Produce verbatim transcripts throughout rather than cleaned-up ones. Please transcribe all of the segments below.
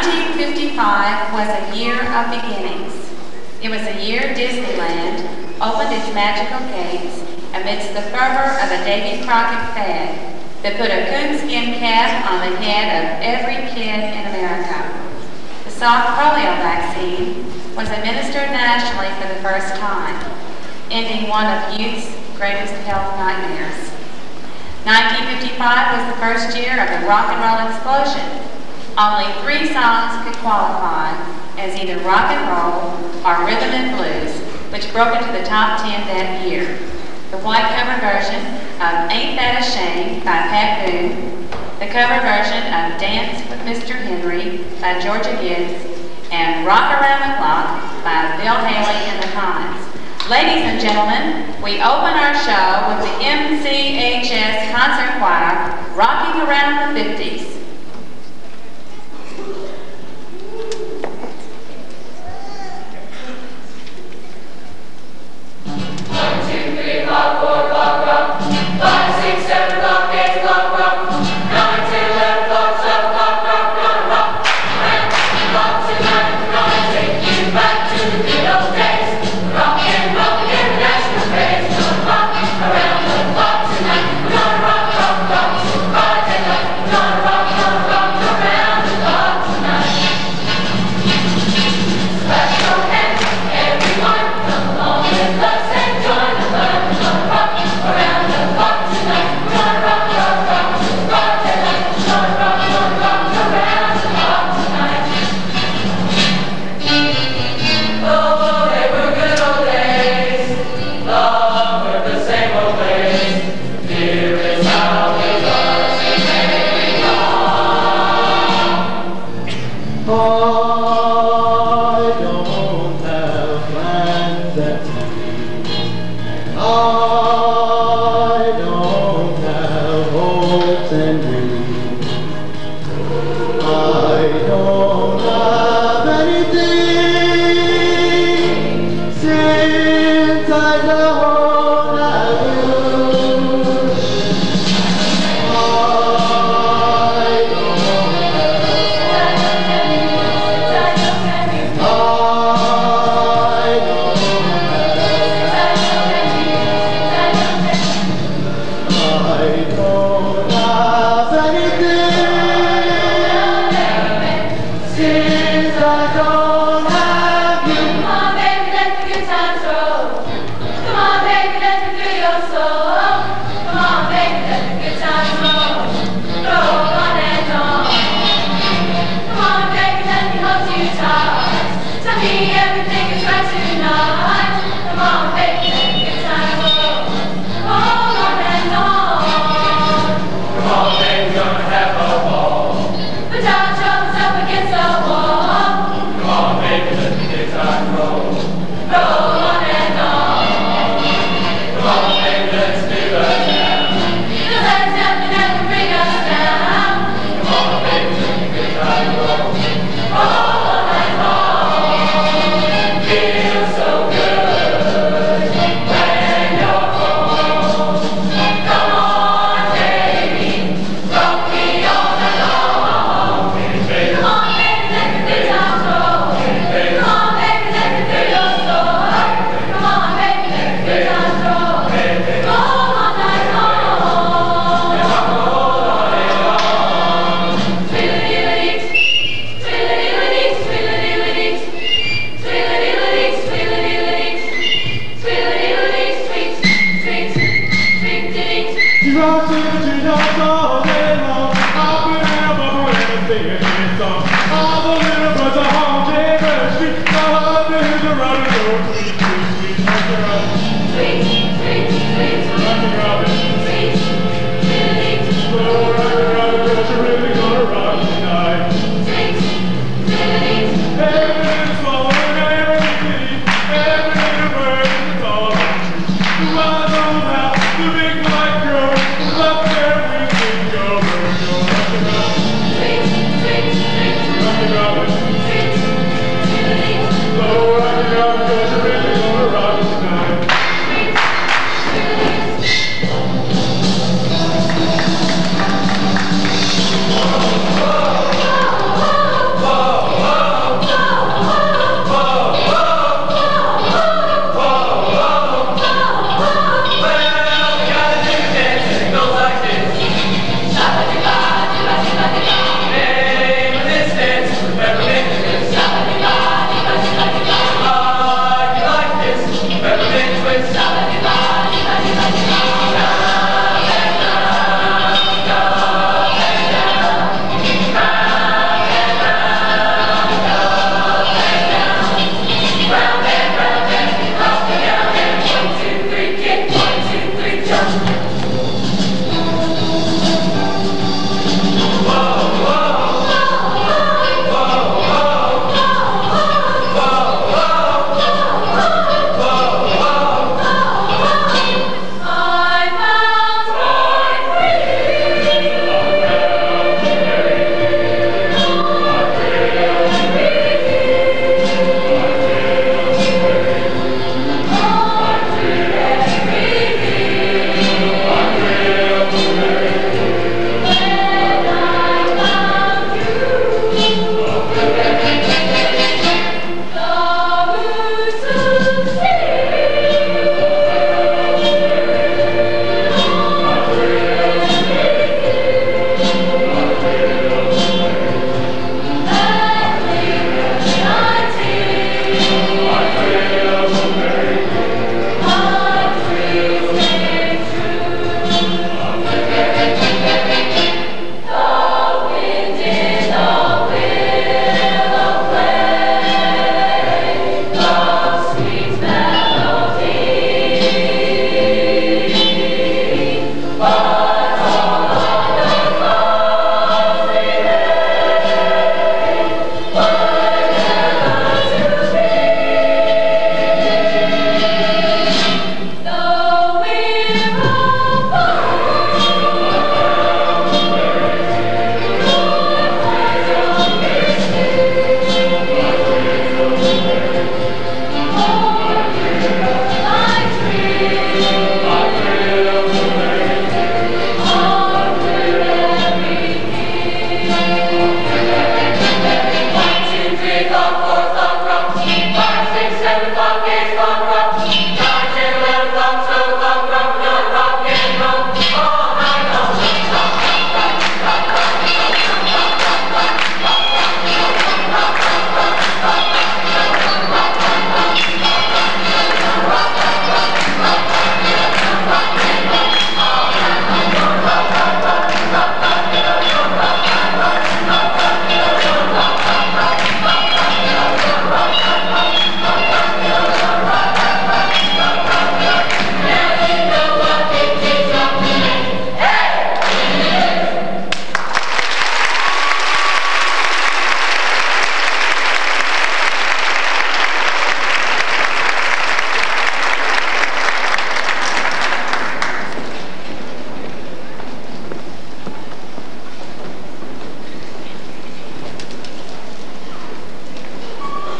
nineteen fifty-five was a year of beginnings. It was a year Disneyland opened its magical gates amidst the fervor of a Davy Crockett fad that put a coonskin cap on the head of every kid in America. The soft polio vaccine was administered nationally for the first time, ending one of youth's greatest health nightmares. nineteen fifty-five was the first year of the rock and roll explosion. Only three songs could qualify as either rock and roll or rhythm and blues, which broke into the top ten that year. The white cover version of Ain't That a Shame by Pat Boone, the cover version of Dance with Mister Henry by Georgia Gibbs, and Rock Around the Clock by Bill Haley and the Comets. Ladies and gentlemen, we open our show with the M C H S Concert Choir, Rocking Around the fifties. One, two, three, rock, four, rock, rock. Five, six, seven, rock, eight, rock, rock. Nine, ten, eleven, rock, twelve, rock, rock, rock, rock. And rock tonight, we're gonna take you back to the good old days. Rock and roll international praise. We're gonna rock around the clock tonight. We're gonna rock, rock, rock. All day long. We're gonna rock, rock, rock around the clock tonight. Clap your hands, everyone. Come along with us and join the fun. We're gonna rock around the clock tonight. We're gonna rock, rock, rock. All day long. We're gonna rock, rock, rock around the clock tonight. Oh, they were good old days. Love were the same old ways. Here is how we was to carry I don't have plans at sea. I don't have hopes and dreams. I don't have anything since I don't have you. I don't Sweet, sweet, sweet.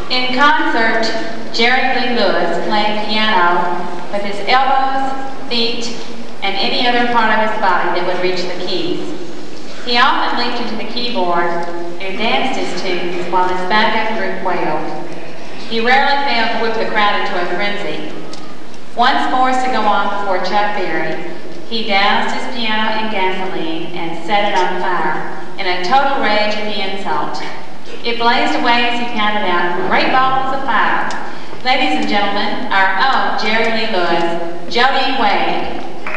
In concert, Jerry Lee Lewis played piano with his elbows, feet, and any other part of his body that would reach the keys. He often leaped into the keyboard and danced his tunes while his backup group wailed. He rarely failed to whip the crowd into a frenzy. Once forced to go on before Chuck Berry, he doused his piano in gasoline and set it on fire in a total rage at the insult. It blazed away as he pounded out great balls of fire. Ladies and gentlemen, our own Jerry Lee Lewis, Jody Wade.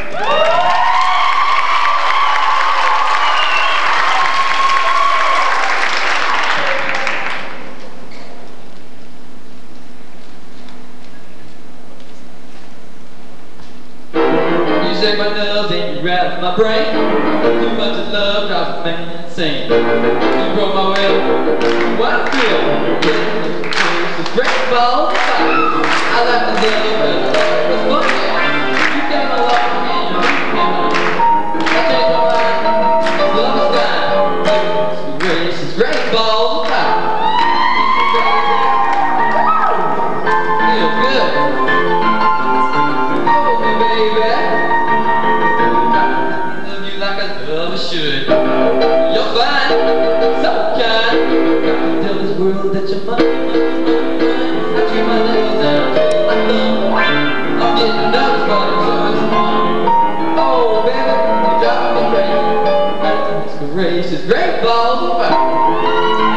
You say my nerves and you rattle my brain. Too much of love drives a man insane. You broke my will, what I feel. It's a great ball of fire. I like the love, but it's fun. You got my love and you leave me alone. I changed my mind, this love is dying. It's a race, it's great ball of fire. Feels good. Hold me, baby. Should. You're fine, so kind. Tell this world that you're mine, mine, mine, mine. I treat my nails down, I thumb. I'm getting nervous, but I'm sure it's fun. Oh, baby, you drive me crazy. It's a race, it's great balls of fire.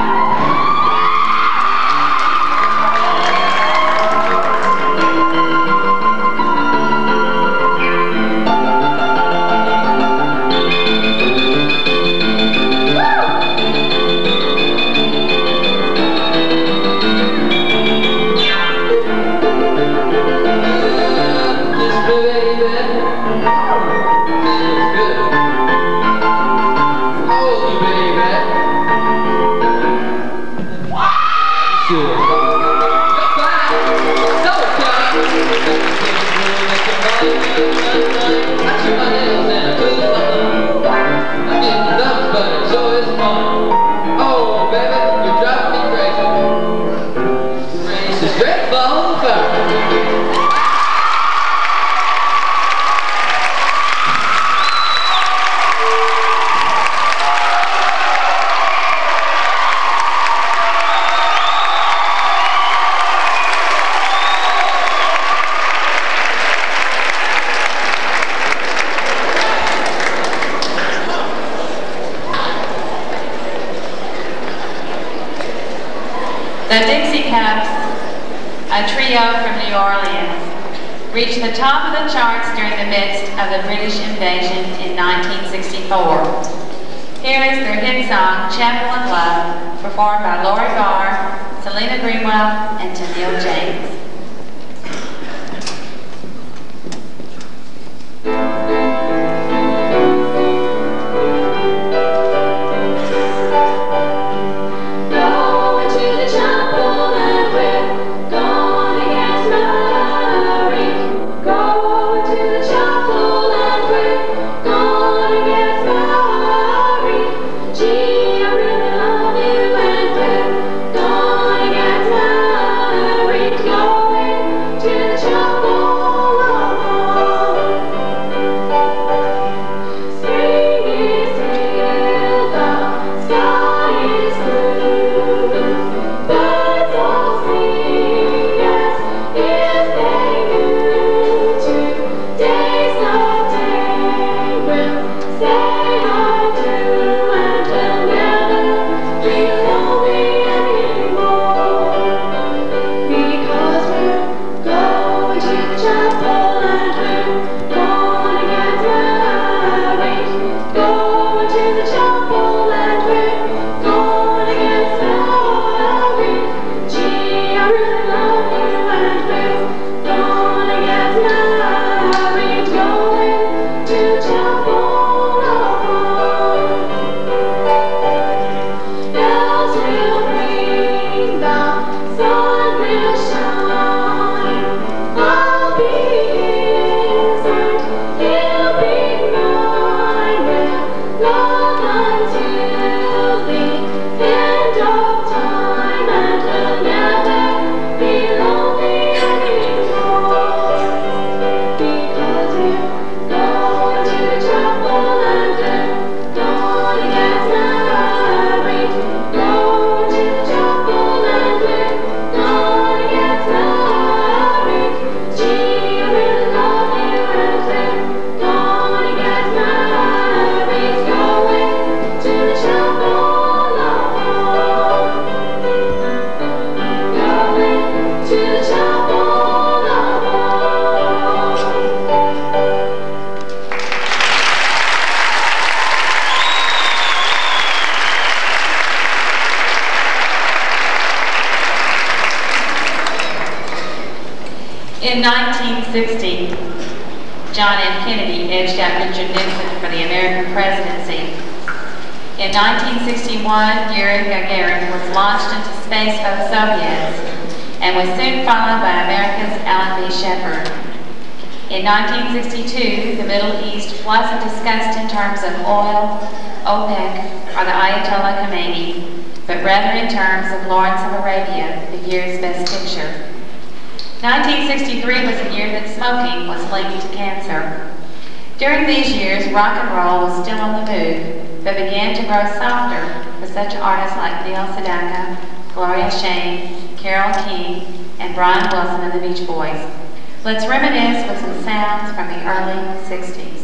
The Dixie Cups, a trio from New Orleans, reached the top of the charts during the midst of the British invasion in nineteen sixty-four. Here is their hit song, Chapel of Love, performed by Lori Barr, Selena Greenwell, and Tennille James. Until the end of time, and will never In nineteen sixty, John F. Kennedy edged out Richard Nixon for the American presidency. In nineteen sixty-one, Yuri Gagarin was launched into space by the Soviets and was soon followed by America's Alan B. Shepard. In nineteen sixty-two, the Middle East wasn't discussed in terms of oil, OPEC, or the Ayatollah Khomeini, but rather in terms of Lawrence of Arabia, the year's best picture. nineteen sixty-three was a year that smoking was linked to cancer. During these years, rock and roll was still on the move, but began to grow softer for such artists like Neil Sedaka, Gloria Shane, Carole King, and Brian Wilson and the Beach Boys. Let's reminisce with some sounds from the early sixties.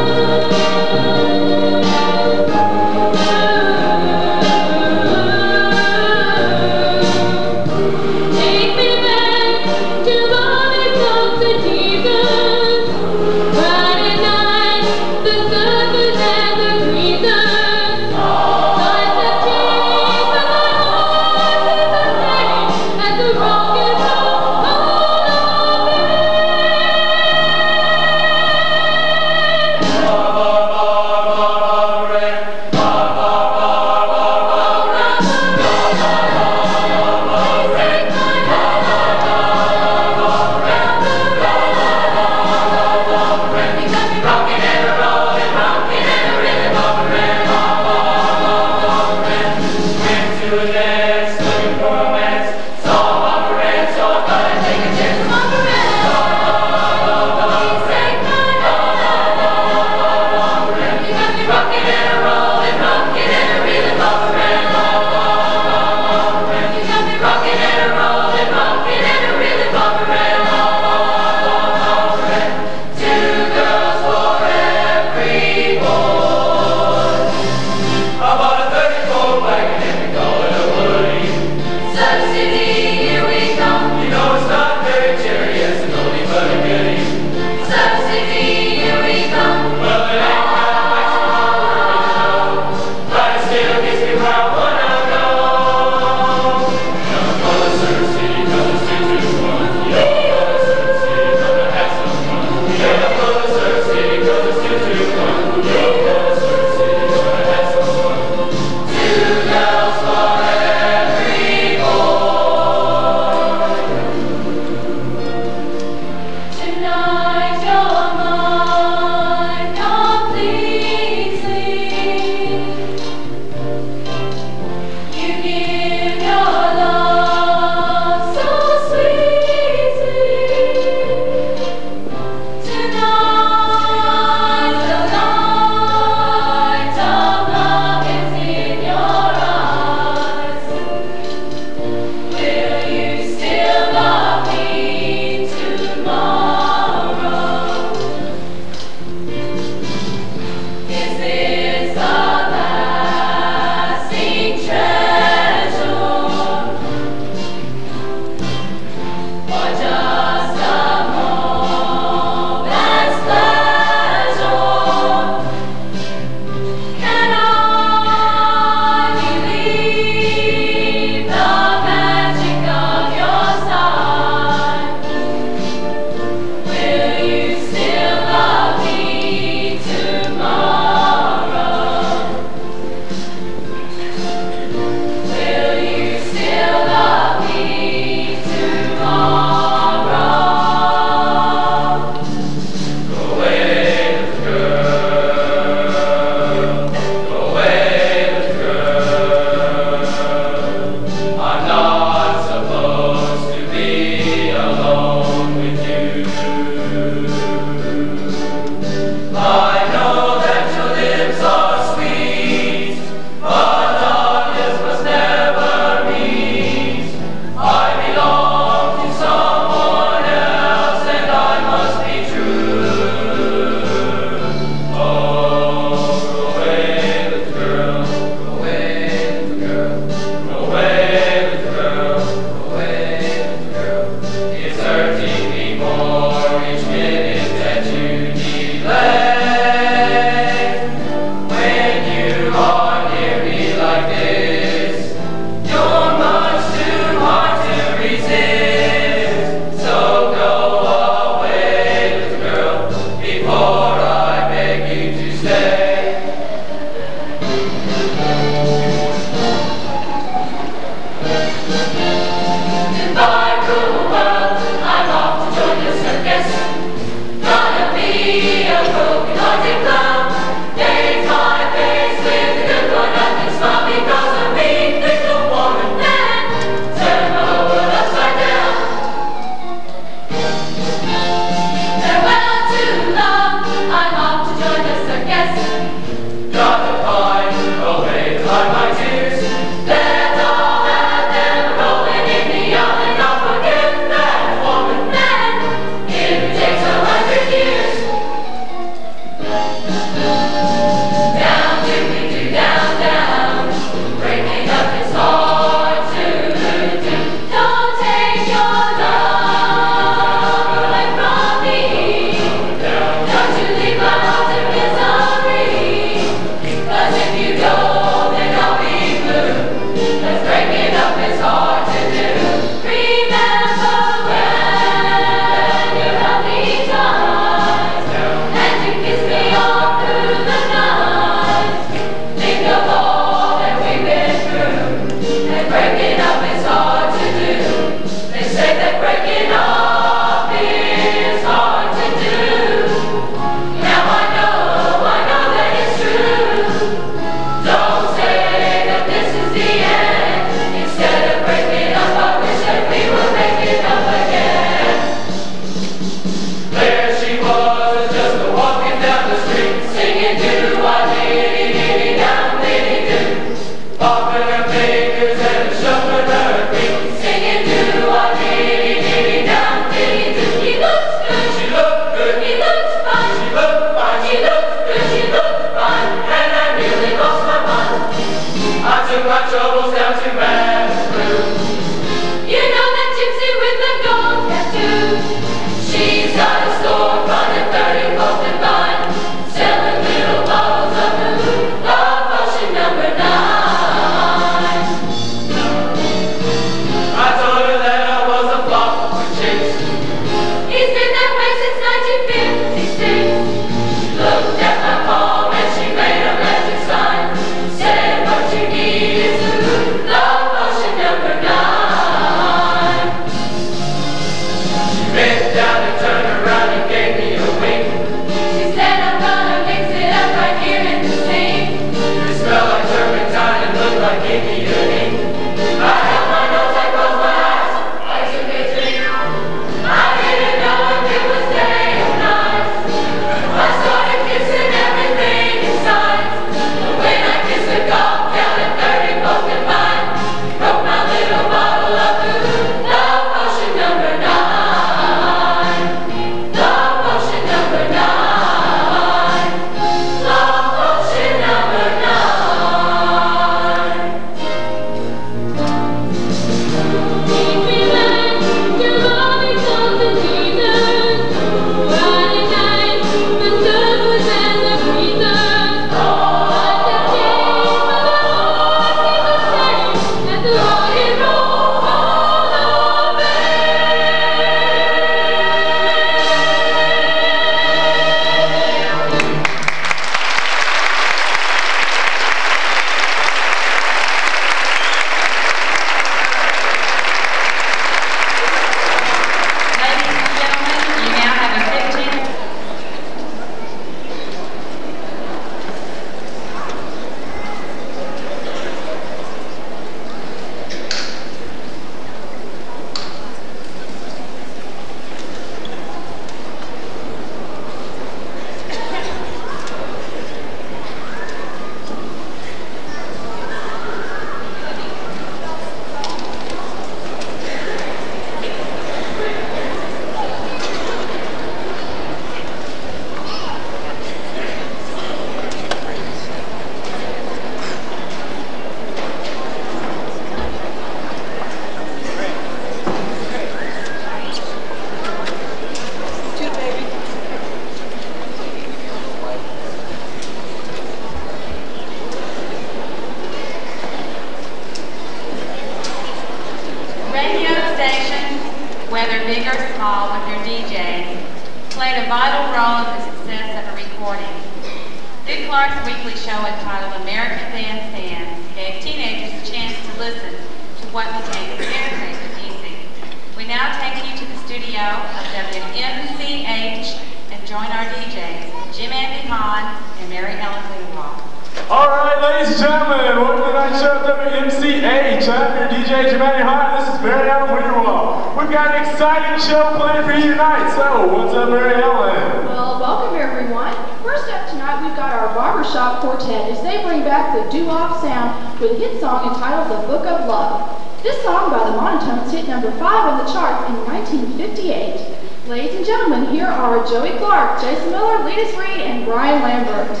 Radio stations, whether big or small, with their D Js, played a vital role in the success of a recording. Dick Clark's weekly show entitled American Bandstand gave teenagers a chance to listen to what became their favorite music. We now take you to the studio of W M C H and join our D Js, Jim Andy Hahn and Mary Ellen Greenwald. All right, ladies and gentlemen, welcome to tonight's show at W M C H. I'm your D J, Jim Andy Hahn. This is Mary Ellen Greenwald. We've got an exciting show planned for you tonight. So, what's up, Mary Ellen? Well, welcome everyone. First up tonight, we've got our Barbershop Quartet as they bring back the doo-wop sound with a hit song entitled The Book of Love. This song by the Monotones hit number five on the chart in nineteen fifty-eight. Ladies and gentlemen, here are Joey Clark, Jason Miller, Letus Reed, and Brian Lambert.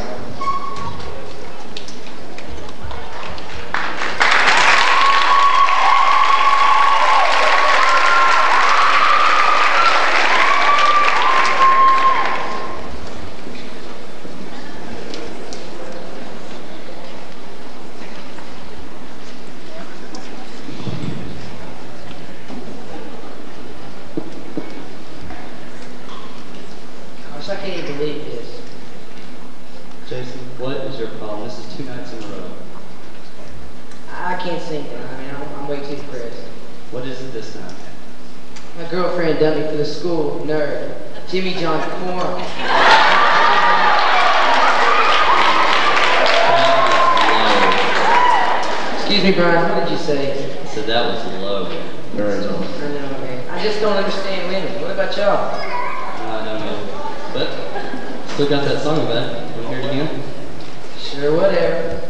I can't even believe this. Jason, what is your problem? This is two nights in a row. I can't sing it. I mean, I'm, I'm way too depressed. What is it this time? My girlfriend dumped me for the school nerd, Jimmy John Corn. Excuse me, Brian, what did you say? I said that was low. Very low. I know, man. I just don't understand women. What about y'all? I don't know. But still got that song about it. Want to hear it again? Sure, whatever.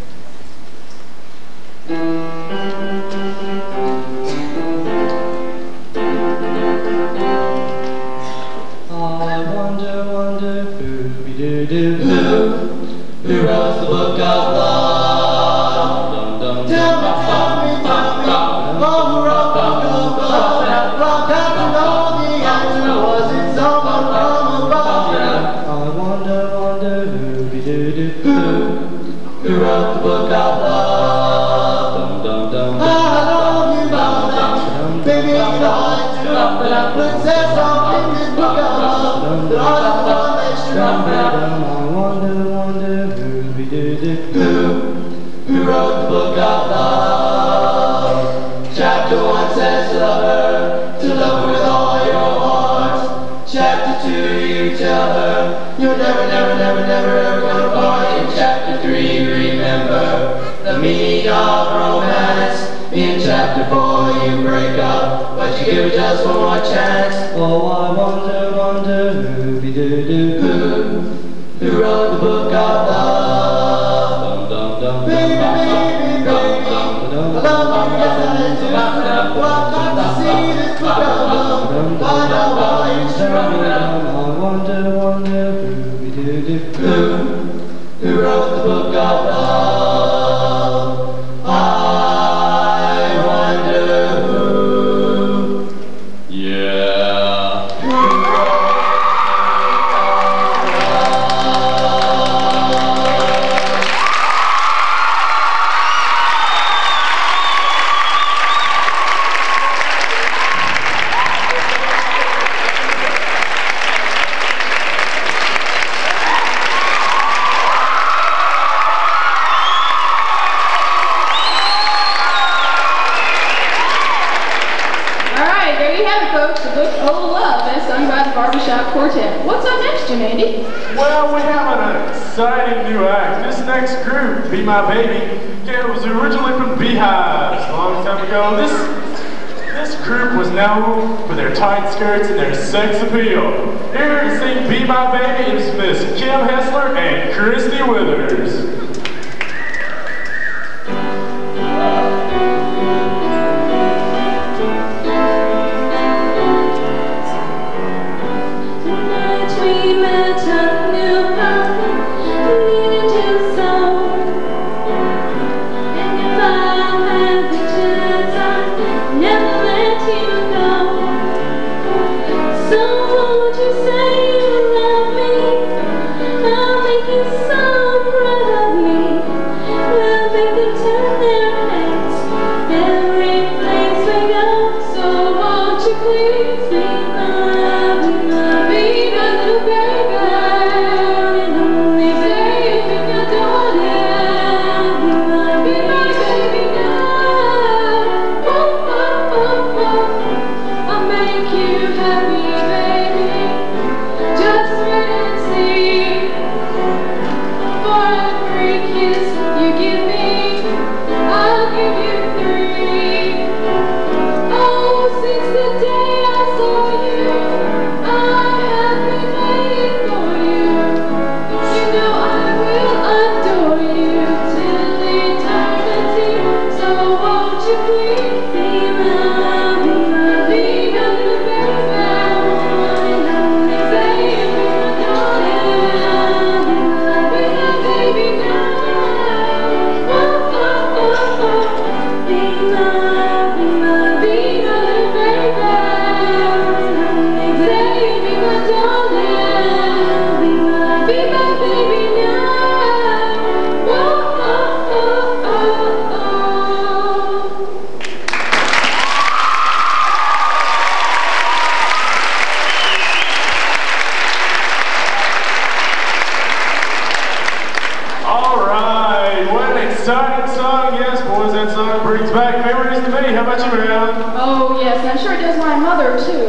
I wonder, wonder who be do do who who wrote the book of love. Dum dum dum Tell me, tell me, tell me, oh, who wrote the book of love? Long time to know the answer, was it someone from above? I wonder, wonder who be do do who who wrote the book of love. Dum dum dum. I know you know that, baby, I'd like to know that princess on in this book of love, that I don't want that strong. I wonder, wonder who be do do who who wrote the book of love. Chapter one says to love her, to love her with all your heart. Chapter two, you tell her you're never, never, never, never ever gonna part. In chapter three, remember the meaning of romance. In chapter four, you break up, but you give it just one more chance. Oh, I wonder, wonder who be do do who who wrote the book of love. Dum dum dum. Baby, baby, baby, I love you, yes I do. Well, I've got to see this book of love, I know why you're strong. I wonder, wonder who be do do who who wrote the book of love. I wonder who. Yeah. Alright, there you have it, folks. The Book of Love, as sung by the Barbershop Quartet. What's up next, Jim Andy? Well, we have an exciting new act. This next group, Be My Baby, it was originally from Beehives a long time ago. This this group was known for their tight skirts and their sex appeal. Here to sing Be My Baby is Miss Kim Hessler and Christy Withers. Tonight we met a new home, needed to sow. And if I had the chance, I'd never let you brings back memories to me. How about you, Mariana? Oh, yes, I'm sure it does my mother, too.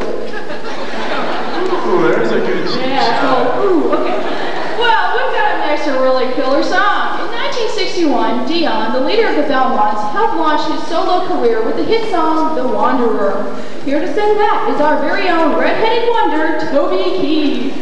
Ooh, there's a good cheat Yeah, shot. so, ooh, okay. Well, we've got up next a really killer song. In nineteen sixty-one, Dion, the leader of the Belmonts, helped launch his solo career with the hit song, The Wanderer. Here to sing that is our very own red-headed wonder, Toby Keith.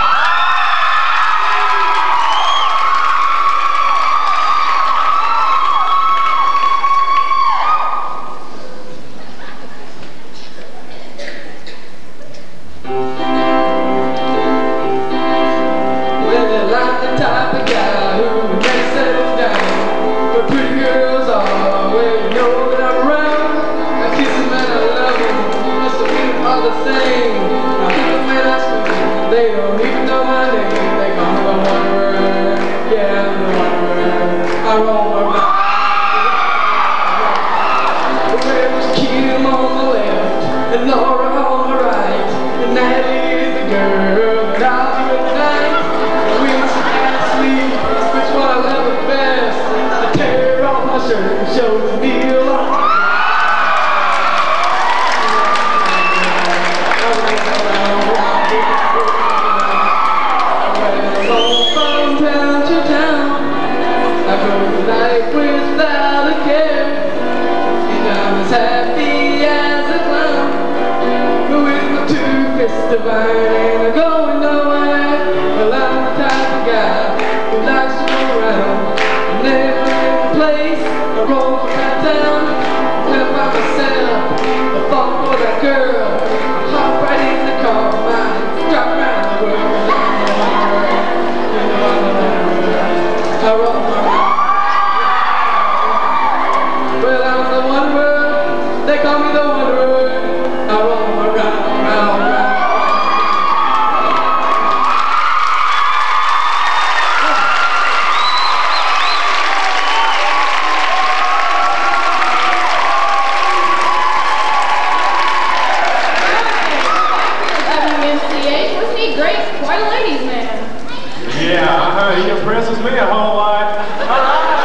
They don't even know my name. They call me the Wanderer. Yeah, I'm the Wanderer. I roll my right. There's Kim on the left and Laura on the right, and that is the girl that I'll be with tonight. And when she asks me which one I love the best, I tear off my shirt and show the deal. Without a care, and I'm as happy as a clown, but with my two-fist divine and I'm going nowhere. Well, I'm the type of guy who likes to go around, never in a place, I roll from that town, live by myself, I fall for that girl, hop right in the car, mine, drop around the world. I roll my well, I'm the Wanderer, they call me the Wanderer. I roam around, round, round. W M C H, wasn't he great? Quite a ladies' man. Yeah, uh-huh, he impresses me a whole lot. All right.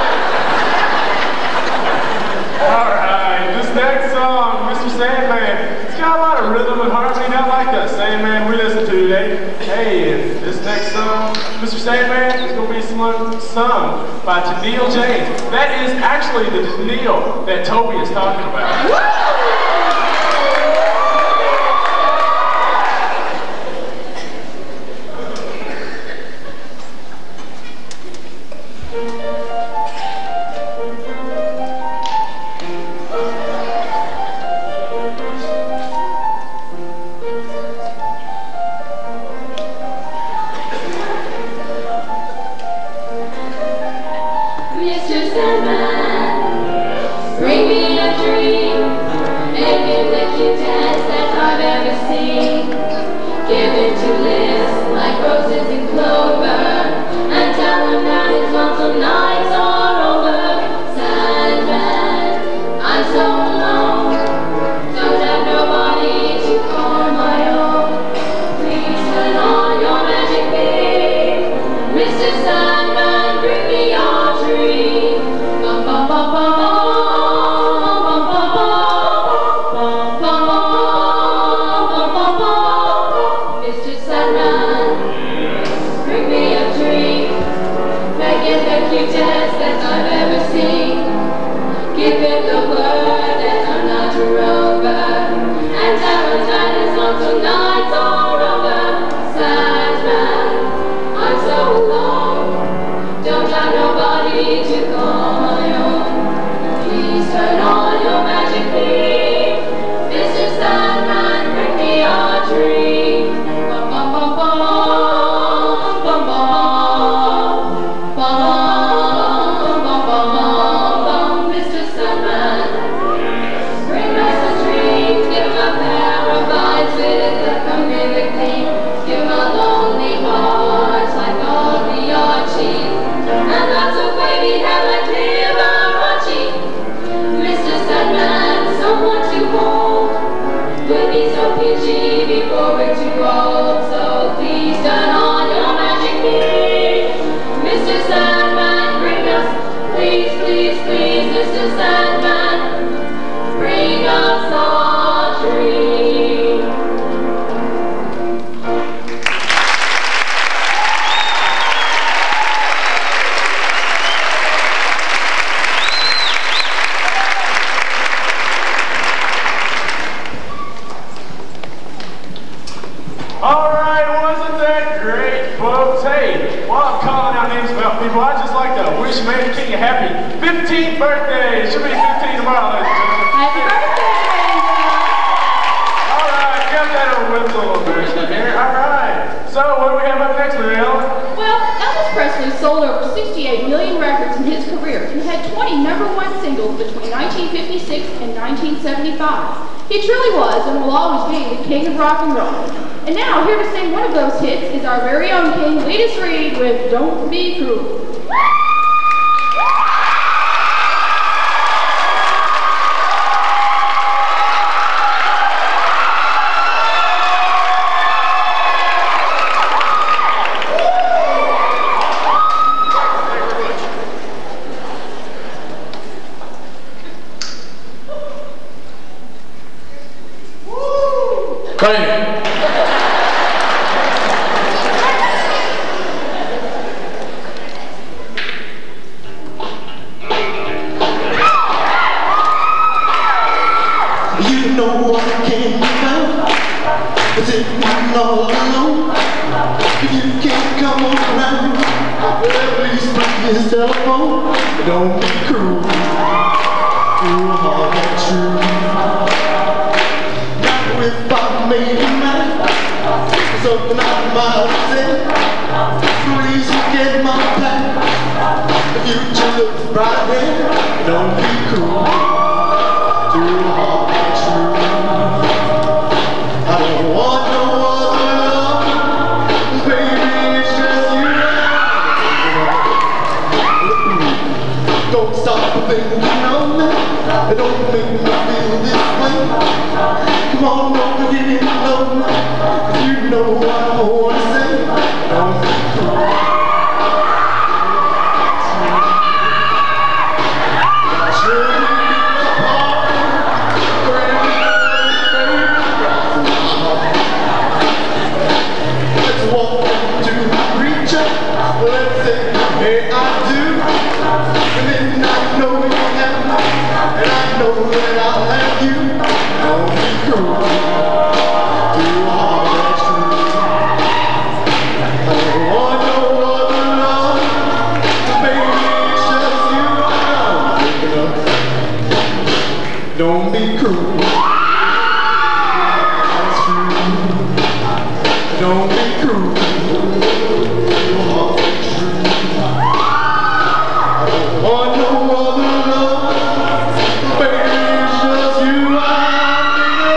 Alright, this next song, Mister Sandman, it's got a lot of rhythm and harmony, not like the Sandman we listen to today. Hey, and this next song, Mister Sandman, is going to be sung, sung by Tennille James. That is actually the Tennille that Toby is talking about. Mister Sandman, bring me a dream, make it the cutest that I've ever seen. Give it to Liz like roses in clover, and tell him that his lonesome nights are over. Sandman, I'm so alone, don't have nobody to call my own. Please turn on your magic beam, Mister Sandman, bring me your dream. Bum bum bum bum bum bum bum bum bum bum bum. Mister Sandman, bring me a dream. Make it the cutest that I've ever seen. Give it the word that I'm not a rover, and tell us that his lonesome nights are over. Sandman, I'm so alone, don't have nobody to call my own. Please turn on your magic beam, Mister Sandman, bring me a dream. Bum bum bum bum bum bum bum bum bum bum bum. Mister Sandman, bring us a dream. Give him a pair of eyes that come really clean. Give him a lonely heart like all the Archies, and lots of wavy hair like Liberace. Mister Sandman, someone to hold, we'll be so peachy before we're too old. So please turn on your magic beam, Mister Sandman, bring us, please, please, please, Mister Sandman, final names about people, I'd just like to wish Manny King a happy fifteenth birthday. She'll be fifteen tomorrow, ladies and gentlemen. Happy birthday! All right, got that over with, a little embarrassment here. All right. So, what do we have up next, Mariella? Well, Elvis Presley sold over sixty-eight million records in his career. He had twenty number one singles between nineteen fifty-six and nineteen seventy-five. He truly was and will always be the king of rock and roll. And now, here to sing one of those hits is our very own king, Letus Reed, with Don't Be Cruel. Clean. You know I can't now, but sitting all alone. If you can't come on around, well, please bring his telephone. Don't be cruel, cruel, hard and true. Now if I made you mad, something I might have said, please forget my past. The future looks bright ahead. Don't be cruel, too hard and true. I don't want no other love, baby, it's just you. Don't stop thinking of me, don't make me feel this way. Come on, don't get in love me, 'cause you know what I want to say. Don't be cruel. Let's say, hey, I do, and then I know you have me, and I know that I'll have you. Don't be cruel, too hard and true. I don't want no other love, baby, it's just you I'm thinking of. Don't be cruel, that's true. Don't be cruel. Oh, no other love, baby, it's just you I'm thinking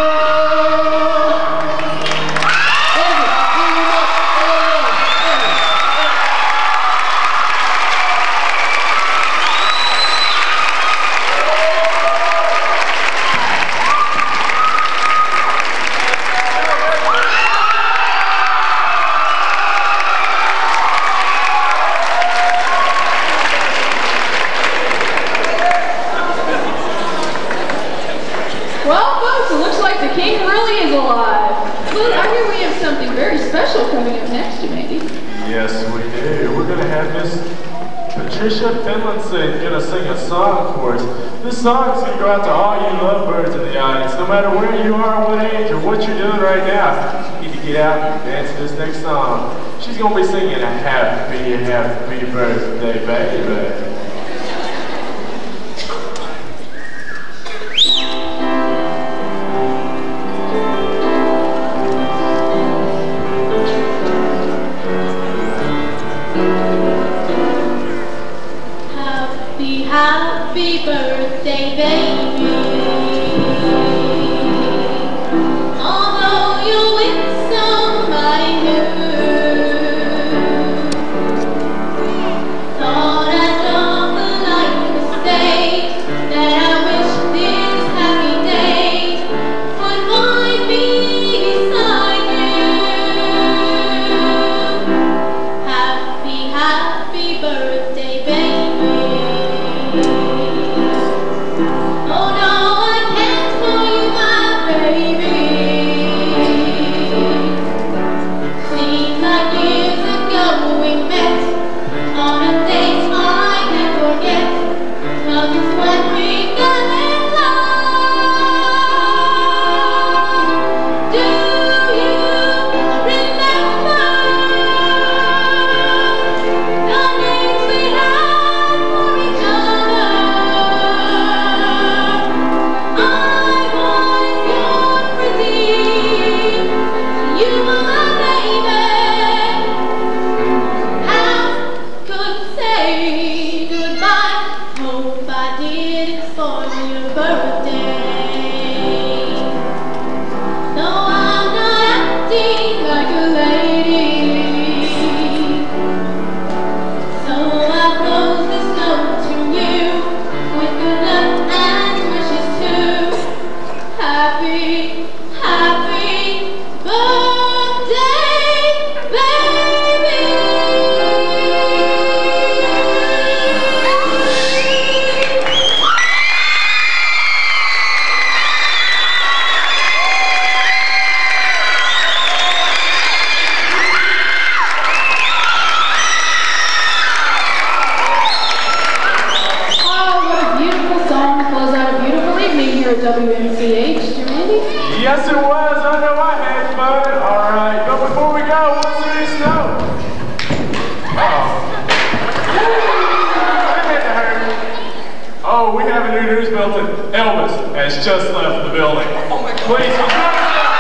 Well, folks, it looks like the king really is alive. Well, I hear we have something very special coming up next, Mandy. Yes, we do. We're going to have Miss Patricia Finlinson going to sing a song for us. This song is going to go out to all you lovebirds in the audience. No matter where you are, what age, or what you're doing right now, you need to get out and dance to this next song. She's going to be singing a happy, happy birthday, baby. Happy birthday, baby. Although you're with somebody new, thought I'd drop a line to say that I wish this happy day would always be beside you. Happy, happy birthday, baby. Oh no. happy, happy birthday, baby. Oh, what a beautiful song to close out a beautiful evening here at W M C H. Randy? Yes, it was. I know I had fun. All right, but before we go, what's the new snow? Uh-oh. That had to hurt. Oh, we have a new news bulletin. Elvis has just left the building. Oh my God. Please, come on.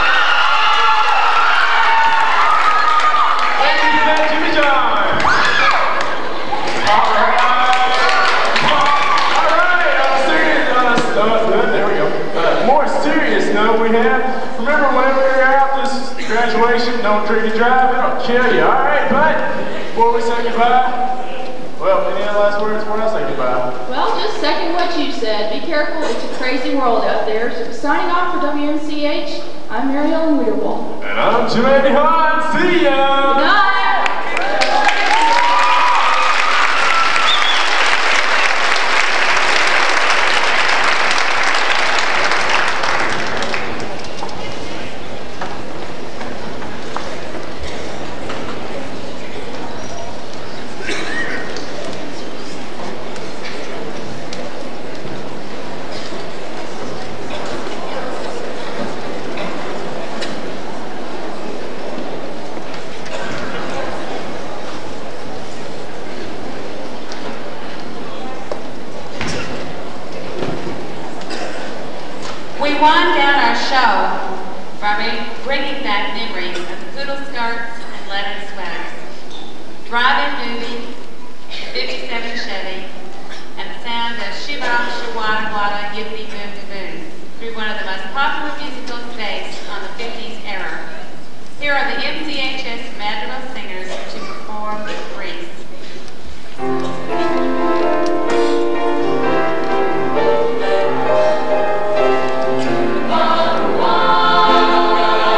Thank you for that, Jimmy John. All right. All right. Uh, serious. Uh, uh, uh, there we go. Uh, more serious note we have. Remember whenever you're out this graduation, don't drink and drive. It'll kill you. All right, but before we say goodbye, well, any other last words before I say goodbye? Well, just second what you said. Be careful. It's a crazy world out there. So signing off for W M C H, I'm Mary Ellen Weederwald. And I'm Jim Andy Hahn. See ya. Good night. We wind down our show by bringing back memories of poodle skirts and leather sweaters, drive-in movie, fifty-seven Chevy, and the sound of Shibam Shawada Wada Yippee Boom to Boom through one of the most popular musicals based on the fifties era. Here are the M C H S Madrigal Singers to perform Grease. One, one,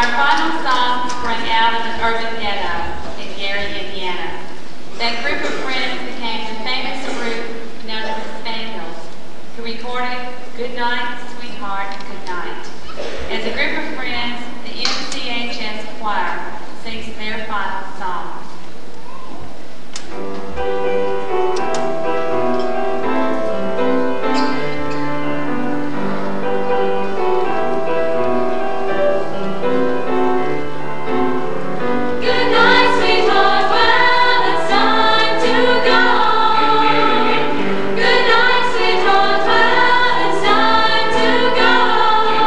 Our final song sprang out of an urban ghetto in Gary, Indiana. That group of friends became the famous group known as the Spangles, who recorded Good Night, Sweetheart, Good Night. As a group of friends, the M C H S Choir sings their final song. Good night, sweetheart, well, it's time to go. Good night, sweetheart, well, it's time to go.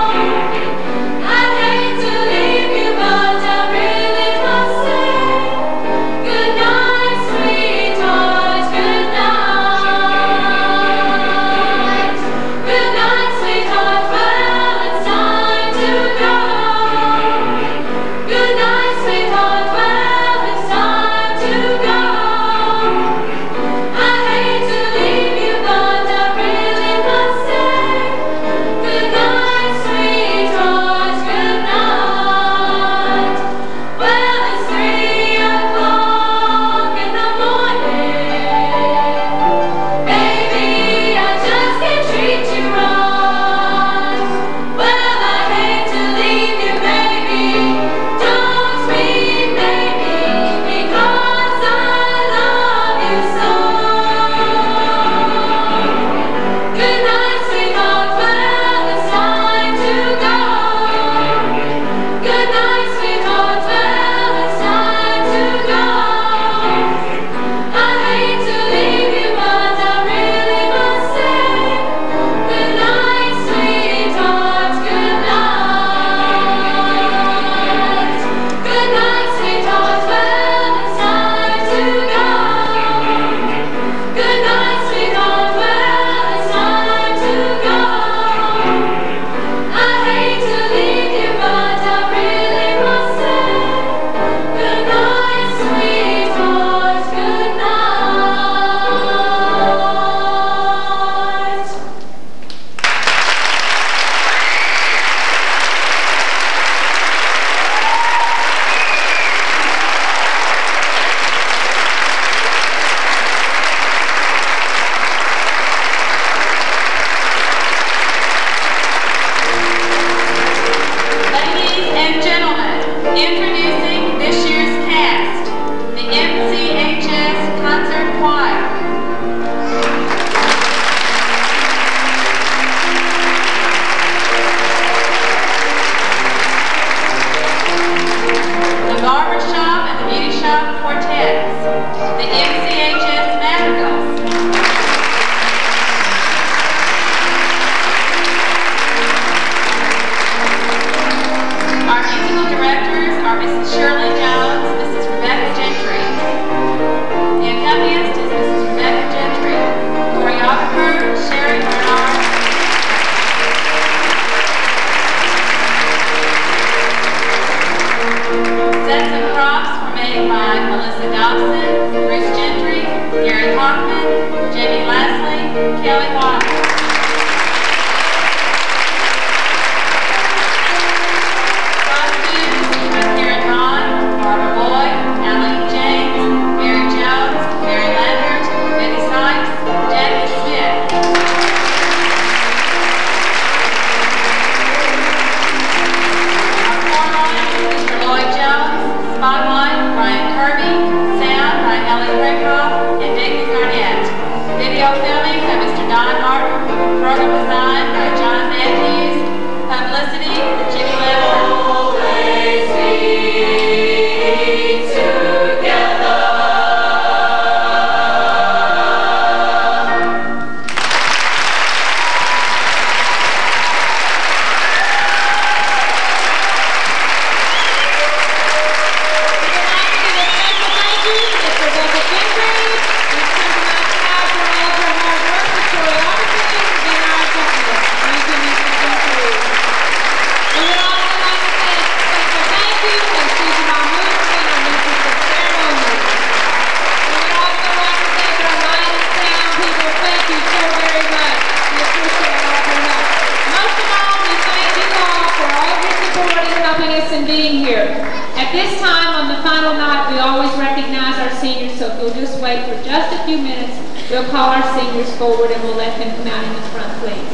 being here. At this time, on the final night, we always recognize our seniors, so if you'll just wait for just a few minutes, we'll call our seniors forward and we'll let them come out in the front, please.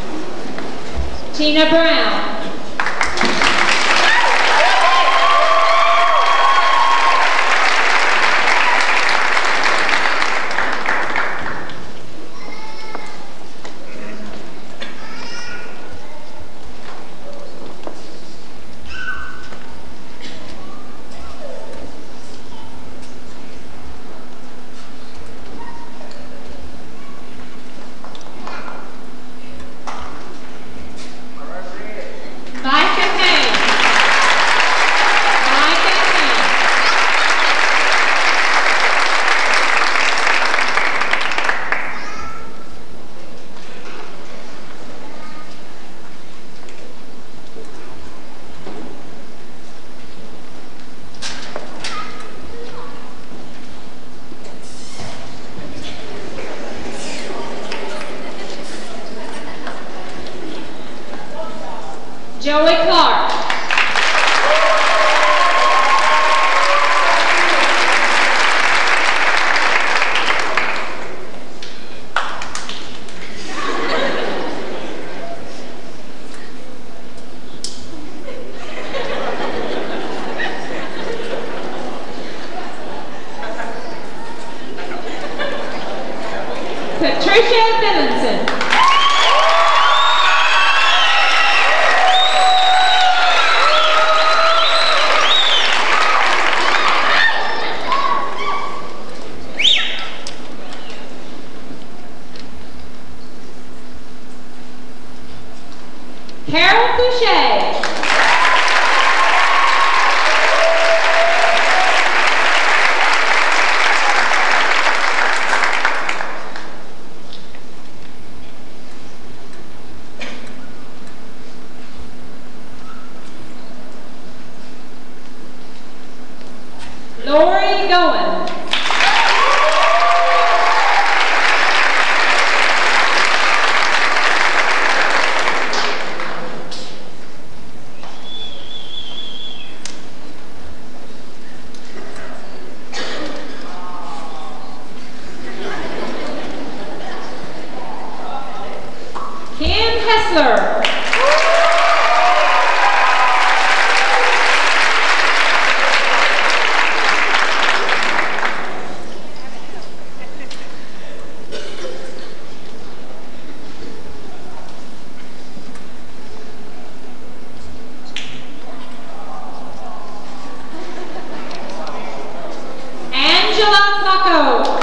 Tina Brown. Joey Clark. Patricia Billington. Carol Boucher. Lori Goen. Kim Hessler. Angela Flacco.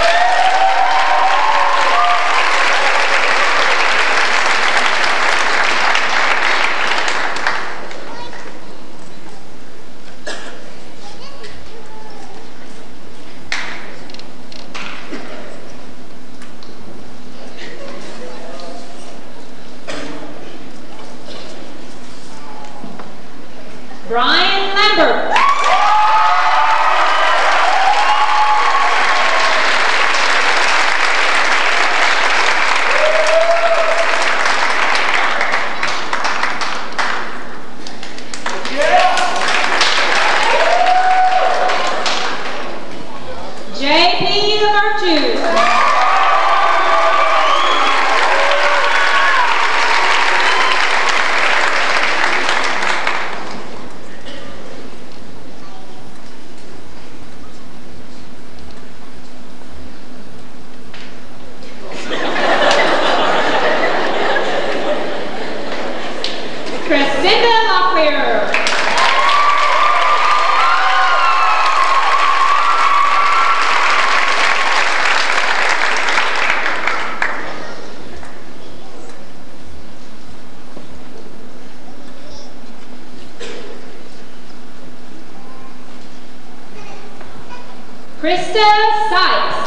Brian Lambert. J P Virtue. Crescinda Locklear. Krista Sykes.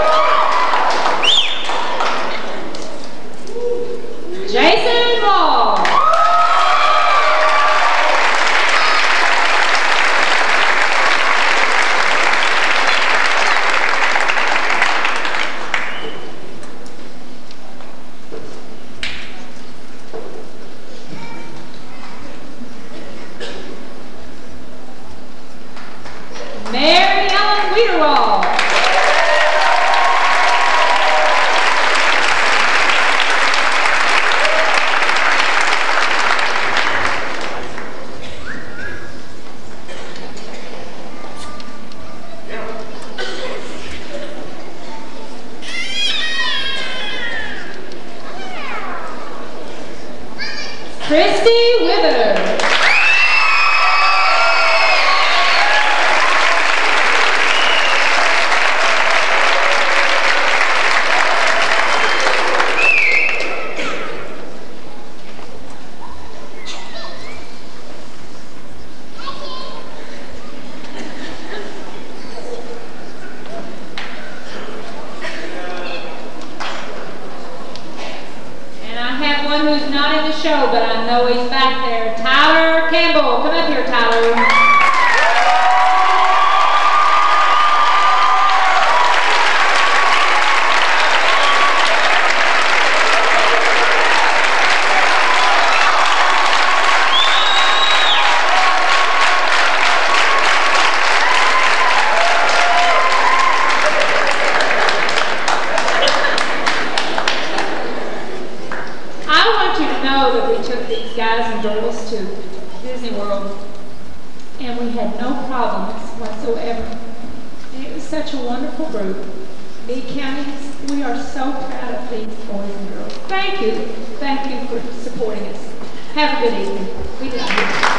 Jason Wall. Christy Withers. Who's not in the show, but I know he's back there. Tyler Campbell. Come up here, Tyler. Guys and girls to Disney World, and we had no problems whatsoever. It was such a wonderful group. Lee Counties, we are so proud of these boys and girls. Thank you. Thank you for supporting us. Have a good evening. We love you.